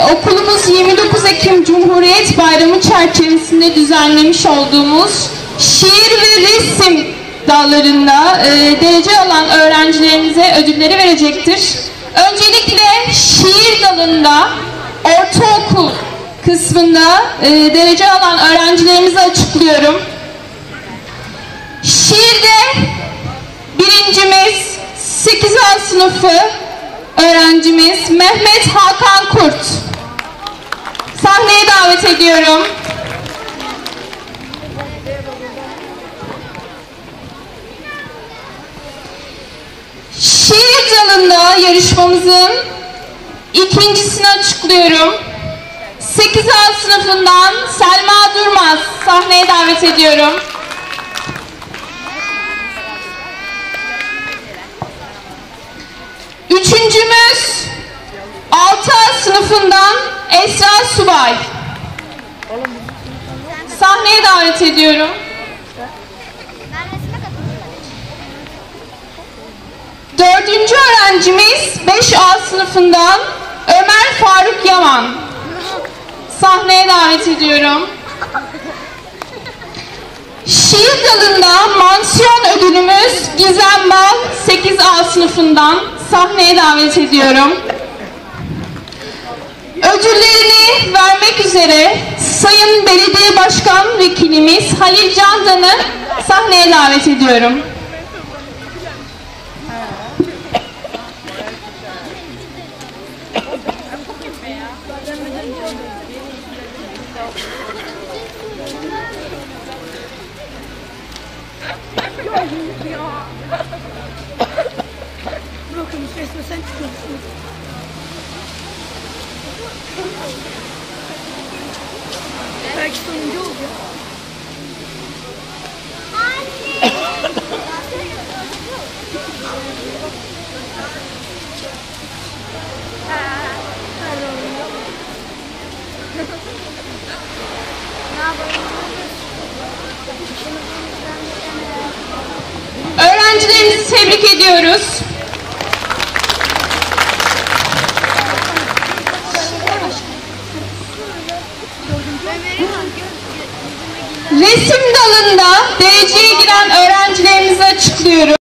Okulumuz 29 Ekim Cumhuriyet Bayramı çerçevesinde düzenlemiş olduğumuz şiir ve resim dallarında derece alan öğrencilerimize ödülleri verecektir. Öncelikle şiir dalında ortaokul kısmında derece alan öğrencilerimizi açıklıyorum. Şiirde birincimiz 8A sınıfı öğrencimiz Mehmet Hakan Kurt. Sahneye davet ediyorum. Şiir dalında yarışmamızın ikincisini açıklıyorum. 8A sınıfından Selma Durmaz. Sahneye davet ediyorum. Üçüncümüz 6A sınıfından Esra Subay. Sahneye davet ediyorum. Dördüncü öğrencimiz 5A sınıfından Ömer Faruk Yaman. Sahneye davet ediyorum. Şiir dalında mansiyon ödülümüz Gizem Bal 8A sınıfından sahneye davet ediyorum. Ödüllerini vermek üzere Sayın Belediye Başkan Vekilimiz Halil Candan'ı sahneye davet ediyorum. Bırakın istersen sen çıkıyorsun. Belki sonuncu olacak. Öğrencilerimizi tebrik ediyoruz. Resim dalında dereceye giren öğrencilerimizi açıklıyorum.